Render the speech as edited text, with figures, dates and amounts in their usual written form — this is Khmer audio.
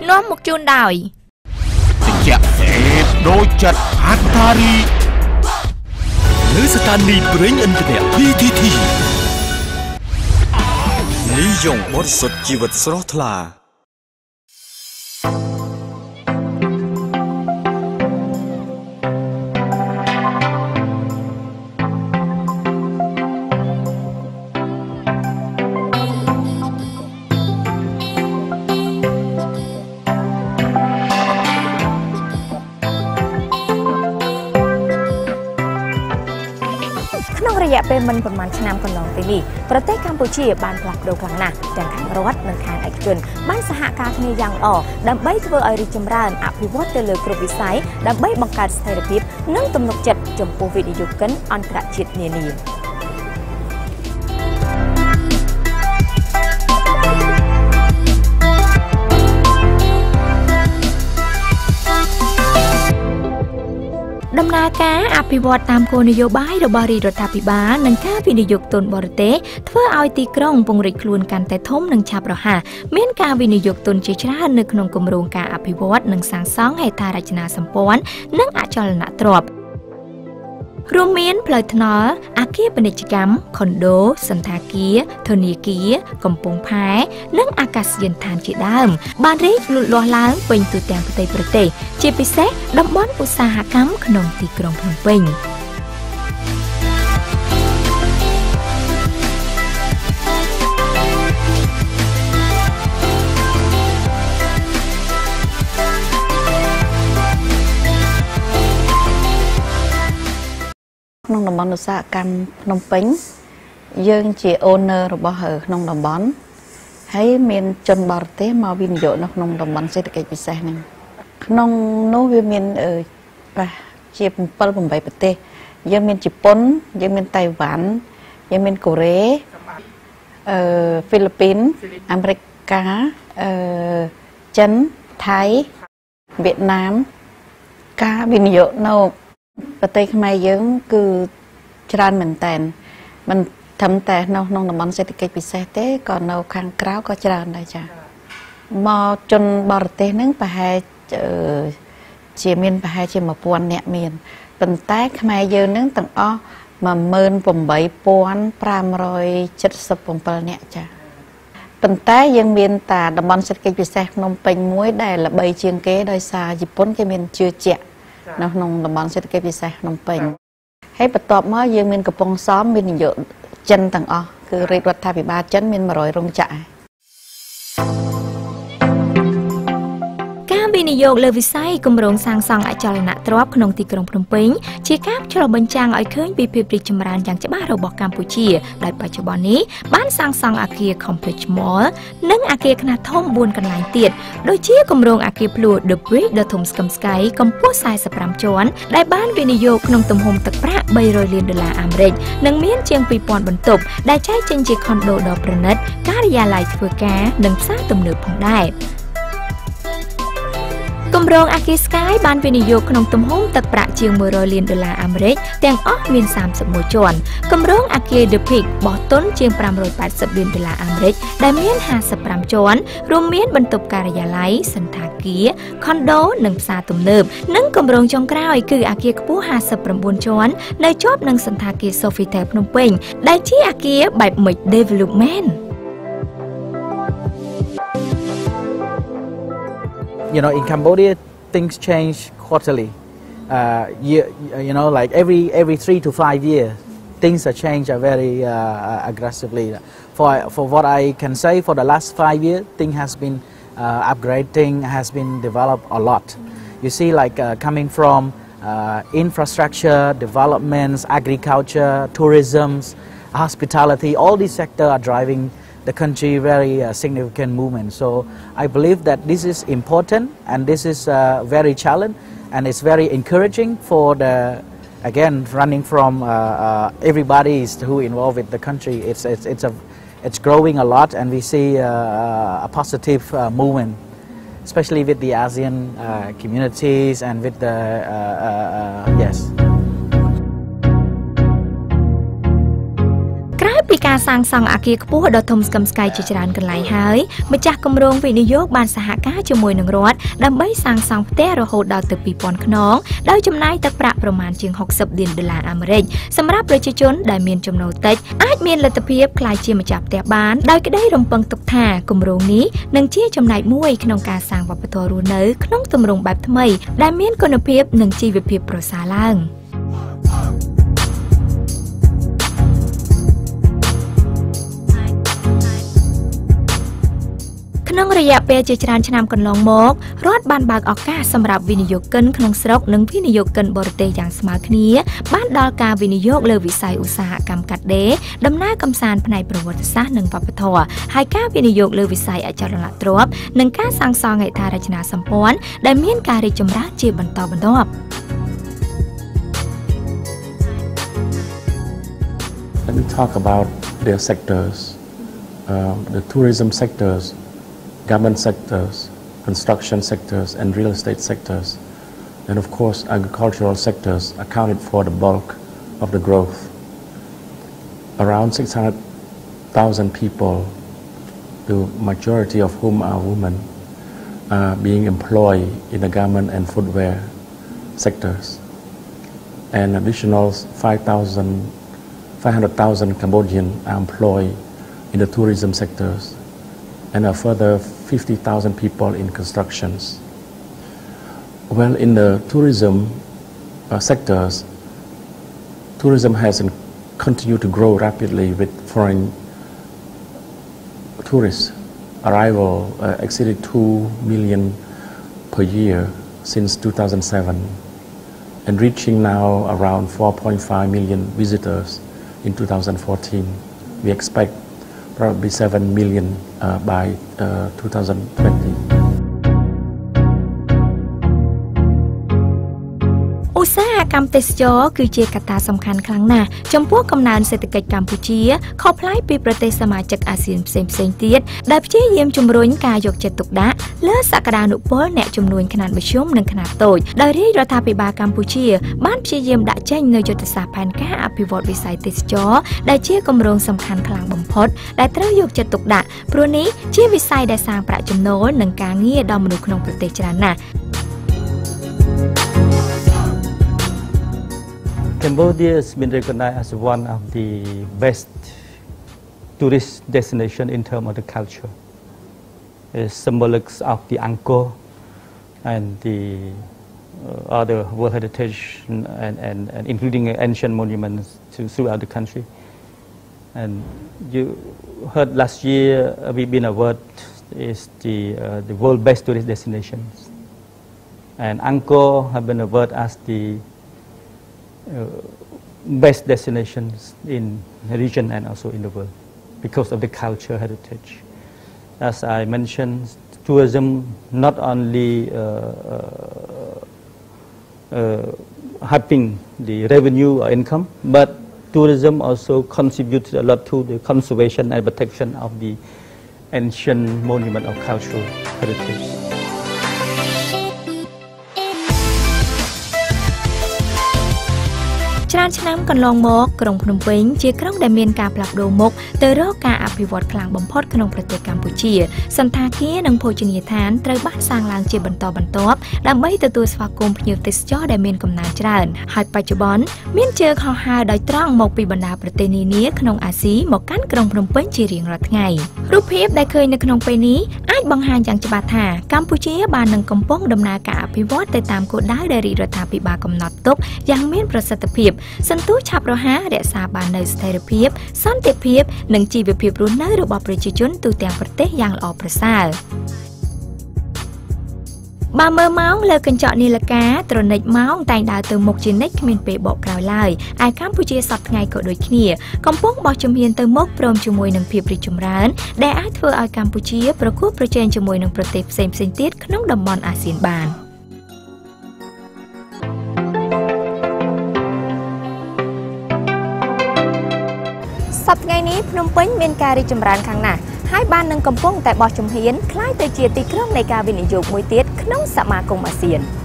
នាំមកជូនដោយជាដូចចិត្តហាត់តារីលើស្ថានីយ៍ប្រេងឥន្ធនៈ PTT និយមបរិសុទ្ធជីវិតស្រស់ថ្លាក្នុងរយៈពេលមិនប្រមាណឆ្នាំកន្លងទៅនេះប្រទេសកម្ពុជាបានផ្លាស់ប្ដូរខ្លាំងណាស់ទាំងខាងរដ្ឋនិងខាងឯកជនបានសហការគ្នាយ៉ាងល្អដើម្បីធ្វើឲ្យរីកចម្រើនអភិវឌ្ឍទៅលើគ្រប់វិស័យដើម្បីបង្កើតស្ថិរភាពនិងទំនុកចិត្តចំពោះវិនិយោគិនអន្តរជាតិនានាដំណើរការអភិវឌ្ឍតាមគោលនយោបាយរបស់រាជរដ្ឋាភិបាលនិងការវិនិយោគទុនបរទេសធ្វើឲ្យទីក្រុងពង្រីកខ្លួនកាន់តែធំនិងឆាប់រហ័សមានការវិនិយោគទុនជាច្រើននៅក្នុងគម្រោងការអភិវឌ្ឍនិងសាងសង់ហេដ្ឋារចនាសម្ព័ន្ធនិងអចលនទ្រព្យរួមមានផ្លូវថ្នល់អគារពាណិជ្ជកម្មខុនដូសណ្ឋាគារធនាគារកំពង់ផែនិងអាកាសយានដ្ឋានជាដើមបានរីកលូតលាស់ឡើងពេញទូទាំងប្រទេសជាពិសេសតំបន់ឧស្សាហកម្មក្នុងទីក្រុងភ្នំពេញក្នុងតំបន់ឧស្សាហកម្មភ្នំពេញយើងជា owner របស់ក្នុងតំបន់ហើយមានជនបរទេសមកវិនិយោគនៅក្នុងតំបន់សេដ្ឋកិច្ចពិសេសហ្នឹងក្នុងនោះវាមានប្រហែលជា7 8ប្រទេសយើងមានជប៉ុនយើងមានតៃវ៉ាន់យើងមានកូរ៉េហ្វីលីពីនអាមេរិកកាចិនថៃវៀតណាមការវិនិយោគនៅប្រទេសខ្មែរយើងគឺច្រើនមែនតើមិនត្រឹមតែក្នុងតំបន់សេដ្ឋកិច្ចពិសេសទេក៏នៅខាងក្រៅក៏ច្រើនដែរចាមកជនបរទេសហ្នឹងប្រហែលជាមានប្រហែលជា1000នាក់មានប៉ុន្តែខ្មែរយើងហ្នឹងទាំងអស់18577នាក់ចាប៉ុន្តែយើងមានតែតំបន់សេដ្ឋកិច្ចពិសេសភ្នំពេញមួយដែលល្បីជាងគេដោយសារជប៉ុនគេមានជឿជាក់នៅក្នុងតំបន់សេដ្ឋកិច្ចពិសេសភ្នំពេញហើយបន្ទាប់មកយើងមានកំពង់សមមាននយោបាយចិនទាំងអស់គឺរាជរដ្ឋាភិបាលចិនមាន100រោងចក្រវិនិយោគលើវិស័យគម្រោងសាងសង់អចលនទ្រព្យក្នុងទីក្រុងភ្នំពេញជាការឆ្លុះបញ្ចាំងឲ្យឃើញពីភាពរីកចម្រើនយ៉ាងច្បាស់របស់កម្ពុជាដោយបច្ចុប្បន្ននេះបានសាងសង់អគារ Complex Mall និងអគារខ្នាតធំ4កន្លែងទៀតដូចជាគម្រោងអគារភ្លួ The Bridge ដ៏ធំស្កឹមស្កៃកម្ពស់45ជាន់ដែលបានវិនិយោគក្នុងទំហំទឹកប្រាក់$300លានអាមេរិកនិងមានជាង2000បន្ទប់ដែលចែកចេញជាខុនដូដ៏ប្រណិតការិយាល័យធ្វើការនិងផ្សារទំនើបផងដែរគម្រោងអគារ Sky បានវិនិយោគក្នុងទំហំទឹកប្រាក់ជាង$100លានអាមេរិកទាំងអស់មាន31ជាន់គម្រោងអគារ The Peak បោះទុនជាង$580លានអាមេរិកដែលមាន55ជាន់រួមមានបន្ទប់ការិយាល័យសណ្ឋាគារខុនដូនិងផ្សារទំនើបនិងគម្រោងចុងក្រោយគឺអគារខ្ពស់59ជាន់នៅជាប់នឹងសណ្ឋាគារ Sofitel ភ្នំពេញដែលជាអគារបែប Mixed Development You know, in Cambodia, things change quarterly. You know, like every 3 to 5 years, things are changed very aggressively. For what I can say, for the last 5 years, things has been upgrading, has been developed a lot. You see, like coming from infrastructure, developments, agriculture, tourism, hospitality, all these sectors are driving the country very significant movement. So I believe that this is important and this is very challenging and it's very encouraging for the, again, running from everybody who involved with the country. It's growing a lot and we see a positive movement, especially with the ASEAN communities and with the, yes. ពីការសាងសង់អគារខ្ពស់ដ៏ធំស្កឹមស្កៃជាច្រើនកន្លែងហើយម្ចាស់គម្រោងវិនិយោគបានសហការជាមួយនឹងរដ្ឋដើម្បីសាងសង់ផ្ទះរហូតដល់ទៅ 2000 ខ្នងដោយចំណាយទឹកប្រាក់ប្រមាណជាង$60 លានអាមេរិកសម្រាប់ប្រជាជនដែលមានចំណូលតិចអាចមានលទ្ធភាពក្លាយជាម្ចាស់ផ្ទះបានដោយក្តីរំពឹងទុកថាគម្រោងនេះនឹងជាចំណែកមួយក្នុងការសាងវប្បធម៌រស់នៅក្នុងទម្រង់បែបថ្មីដែលមានគុណភាពនិងជីវភាពប្រសើរឡើងក្នុងរយៈពេលជាច្រើនឆ្នាំកន្លងមករដ្ឋបានបើកឱកាសសម្រាប់វិនិយោគិនក្នុងស្រុកនិងវិនិយោគិនបរទេសយ៉ាងស្មើគ្នាបានដល់ការវិនិយោគលើវិស័យឧស្សាហកម្មកាត់ដេរដំណើរកម្សាន្តផ្នែកប្រវត្តិសាស្ត្រនិងវប្បធម៌ហើយការវិនិយោគលើវិស័យអចលនទ្រព្យនិងការសាងសង់ហេដ្ឋារចនាសម្ព័ន្ធដែលមានការរីកចម្រើនជាបន្តបន្ទាប់ Let me talk about their sectors, the tourism sectors, government sectors, construction sectors, and real estate sectors. And of course, agricultural sectors accounted for the bulk of the growth. Around 600,000 people, the majority of whom are women, are being employed in the garment and footwear sectors. And additional 500,000 Cambodians are employed in the tourism sectors, and a further 50,000 people in constructions. Well, in the tourism sectors, tourism has continued to grow rapidly with foreign tourists arrival exceeded 2 million per year since 2007 and reaching now around 4.5 million visitors in 2014. We expect probably 7 million by 2020. ឧស្សាហកម្មទេសចរគឺជាកត្តាសំខាន់ខ្លាំងណាស់ចំពោះកំណើនសេដ្ឋកិច្ចកម្ពុជាខុសប្លែកពីប្រទេសសមាជិកអាស៊ានផ្សេងៗទៀតដែលព្យាយាមជំរុញការយកចិត្តទុកដាក់លើសក្តានុពលអ្នកជំនួញខ្នាតមធ្យមនិងខ្នាតតូចដោយរាជរដ្ឋាភិបាលកម្ពុជាបានព្យាយាមដាក់ចេញនូវយុទ្ធសាស្ត្រផែនការអភិវឌ្ឍវិស័យទេសចរដែលជាគម្រោងសំខាន់ខ្លាំងបំផុតដែលត្រូវយកចិត្តទុកដាក់ព្រោះនេះជាវិស័យដែលសាងប្រាក់ចំណូលនិងការងារដល់មនុស្សក្នុងប្រទេសច្រើនណាស់ Cambodia has been recognized as one of the best tourist destination in terms of the culture. It's symbolic of the Angkor and the other World Heritage and including ancient monuments throughout the country. And you heard last year we've been awarded is the world best tourist destinations. And Angkor have been awarded as the best destinations in the region and also in the world because of the culture heritage. As I mentioned, tourism not only helping the revenue or income, but tourism also contributes a lot to the conservation and protection of the ancient monument of cultural heritage. ច្រើនឆ្នាំកន្លងមកក្រុងភ្នំពេញជាក្រុងដែលមានការផ្លាស់ប្ដូរមុខទៅរកការអភិវឌ្ឍខ្លាំងបំផុតក្នុងប្រទេសកម្ពុជាសន្តាគារនិងភោជនីយដ្ឋានត្រូវបានសាងឡើងជាបន្តបន្ទាប់ដើម្បីទទួលស្វាគមន៍ភ្ញៀវទេសចរដែលមានកំណើនច្រើនហើយបច្ចុប្បន្នមានជើងហោះហើរដោយត្រង់មកពីបណ្ដាប្រទេសនានាក្នុងអាស៊ីមកកាន់ក្រុងភ្នំពេញជារៀងរាល់ថ្ងៃរូបភាពដែលឃើញនៅក្នុងពេលនេះអាចបង្ហាញយ៉ាងច្បាស់ថាកម្ពុជាបាននឹងកំពុងដំណើរការអភិវឌ្ឍទៅតាមគោលដៅដែលរាជរដ្ឋាភិបាលកំណត់ទុកយ៉ាងមានប្រសិទ្ធភាពសន្ទុះឆាប់រហ័សរក្សាបាននូវស្ថិរភាពសន្តិភាពនិងជីវភាពរស់នៅរបស់ប្រជាជនទូទាំងប្រទេសយ៉ាងល្អប្រសើរបើមើលម៉ោងលើកញ្ចក់នាឡិកាត្រនិចម៉ោងតែងដើរទៅមុខជានិច្ចគ្មានពេលបកក្រោយឡើយឯកម្ពុជាសប្តាហ៍ថ្ងៃក៏ដូចគ្នាកំពុងបោះជំហានទៅមុខព្រមជាមួយនឹងភាពរីកចម្រើនដែលអាចធ្វើឲ្យកម្ពុជាប្រកួតប្រជែងជាមួយនឹងប្រទេសផ្សេងៗទៀតក្នុងតំបន់អាស៊ានបានសប្តាហ៍ថ្ងៃនេះភ្នំពេញមានការរីកចម្រើនខ្លាំងណាស់ហើយបាននឹងកំពុងតែបោះជំហានក្លាយទៅជាទីក្រុងនៃការវិនិយោគមួយទៀតក្នុងសមាគមអាស៊ាន